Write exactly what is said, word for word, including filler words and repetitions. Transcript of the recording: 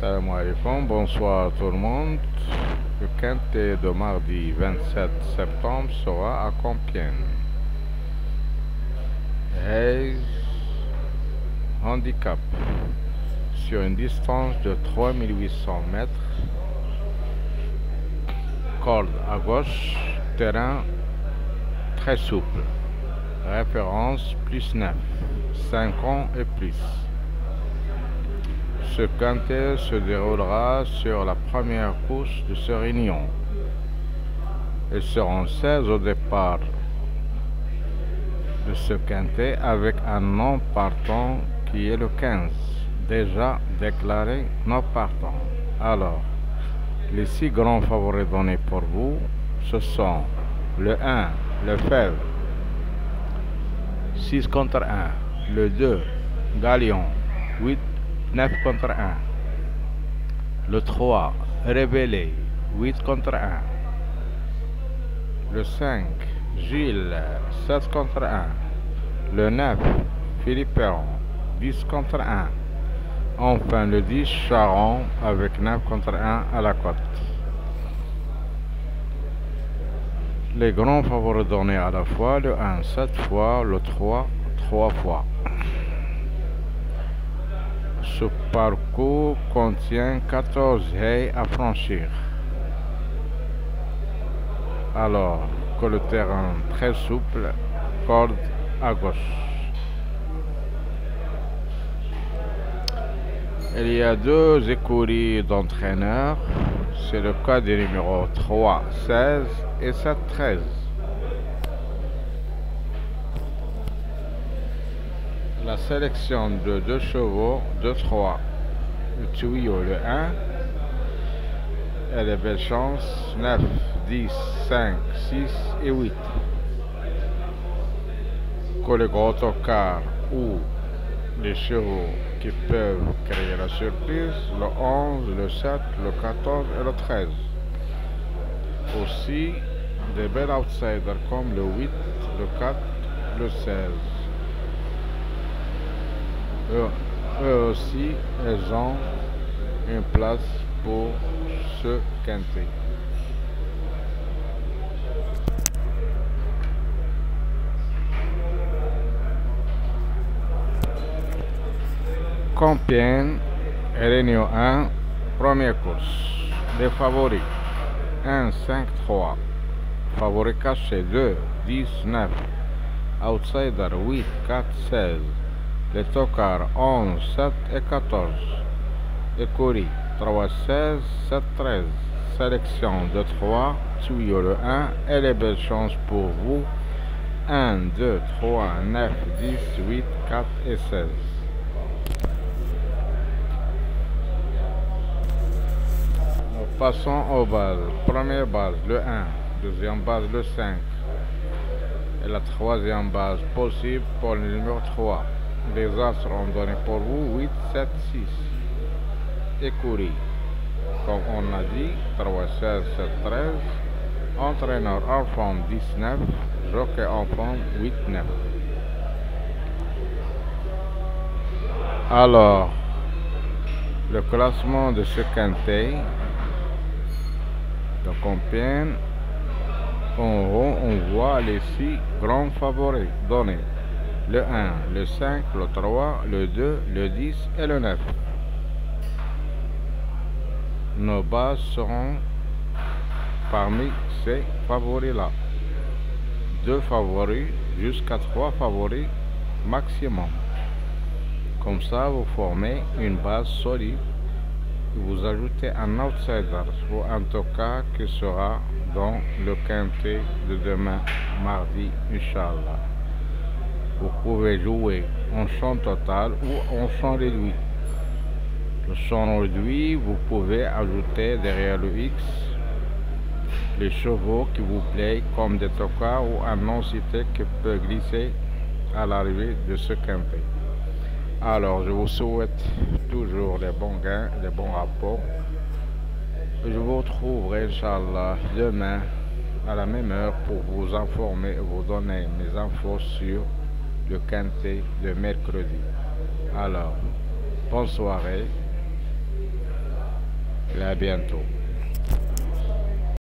Salam alaikum, bonsoir à tout le monde. Le quintet de mardi vingt-sept septembre sera à Compiègne. Hayes Handicap sur une distance de trois mille huit cents mètres. Corde à gauche, terrain très souple. Référence plus neuf, cinq ans et plus. Ce quintet se déroulera sur la première course de ce réunion. Ils seront seize au départ de ce quintet avec un non partant qui est le quinze, déjà déclaré non partant. Alors, les six grands favoris donnés pour vous, ce sont le un, le Fèvre, six contre un, le deux, Galion, huit, neuf contre un, le trois, Révélé, huit contre un, le cinq, Gilles, sept contre un, le neuf, Philippe Perron, dix contre un, enfin le dix, Charon avec neuf contre un à la cote. Les grands favoris donnés à la fois, le un sept fois, le trois trois fois. Ce parcours contient quatorze haies à franchir. Alors que le terrain très souple, corde à gauche. Il y a deux écuries d'entraîneurs, c'est le cas des numéros trois seize et sept treize. La sélection de deux chevaux, de trois, le tuyau le un, et les belles chances neuf, dix, cinq, six et huit. Que les gros tocards ou les chevaux qui peuvent créer la surprise, le onze, le sept, le quatorze et le treize. Aussi des belles outsiders comme le huit, le quatre, le seize. Eux, eux aussi, ils ont une place pour ce quintet. Compiègne, Réunion un, première course. Les favoris un, cinq, trois. Favoris cachés deux, dix, neuf. Outsider huit, quatre, seize. Les tocards onze, sept et quatorze. Écurie trois, seize, sept, treize. Sélection de trois, tuyau le un et les belles chances pour vous un, deux, trois, neuf, dix, huit, quatre et seize. Nous passons aux bases. Première base le un, deuxième base le cinq et la troisième base possible pour le numéro trois. Les as seront donnés pour vous huit, sept, six. Écurie, comme on a dit, trois, seize, sept, treize. Entraîneur enfant dix-neuf, jockey enfant huit, neuf. Alors, le classement de ce quintet de Compiègne, en haut, on voit les six grands favoris donnés. Le un, le cinq, le trois, le deux, le dix et le neuf. Nos bases seront parmi ces favoris-là. Deux favoris jusqu'à trois favoris maximum. Comme ça, vous formez une base solide. Vous ajoutez un outsider ou un tocard qui sera dans le quintet de demain, mardi, Inch'Allah. Vous pouvez jouer en champ total ou en champ réduit. Le champ réduit, vous pouvez ajouter derrière le X les chevaux qui vous plaisent comme des tocards ou un non-cité qui peut glisser à l'arrivée de ce quintet. Alors, je vous souhaite toujours les bons gains, les bons rapports. Je vous retrouverai, Inch'Allah, demain à la même heure pour vous informer et vous donner mes infos sur le quintet de mercredi. Alors, bonne soirée et à bientôt.